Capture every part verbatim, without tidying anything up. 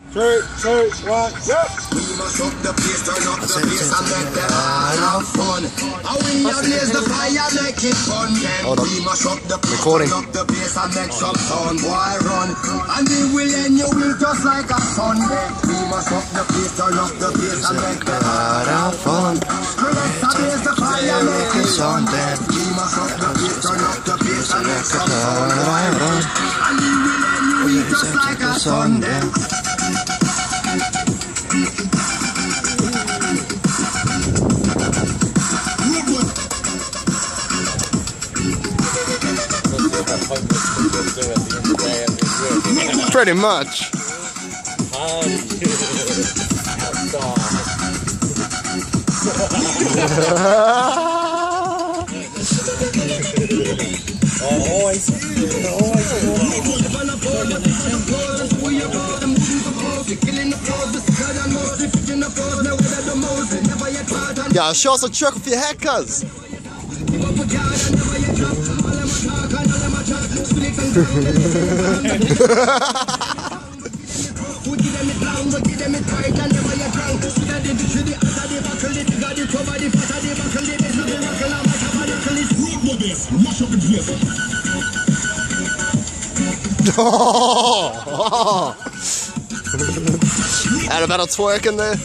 Three, two, one, yep. We must up the place, turn up the place and make them all have fun. And when you blaze the fire, make it fun. Then we must up the place, turn up the place and make some sound, boy, run. And we will end your week just like a Sunday. We must up the place, turn up the place and make them all have fun. Let's blaze the fire, make it fun. Then we must up the place, turn up the place and make some sound, boy, run. And we will end your week just like a Sunday. Pretty much. Yeah, show us a trick with your head, cuz. Add a bit of twerk in there.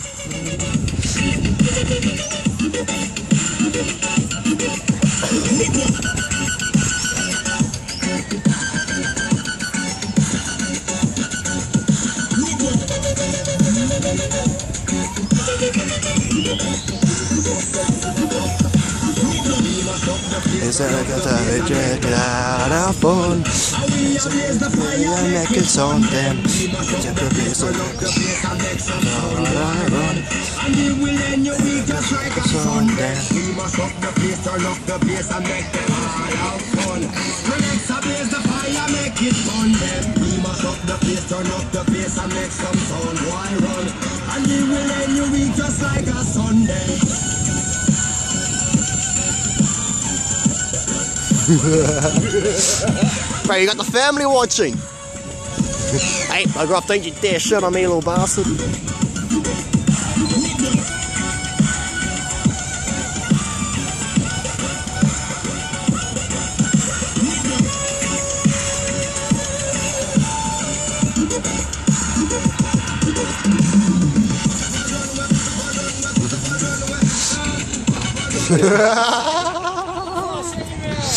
It's a good time to check it out, have fun. It's a good time to make it something. It's a good place to make it run. And we will end your week just like a Sunday. We must up the place, turn up the place and make them all have fun. Relax, blaze the fire, make it fun. Then we must up the place, turn up the place and make some sound. Why run? And we will end your week just like a Sunday. Bro, you got the family watching. Hey, I gotta think you dare shit on me, little bastard. Ha ha ha!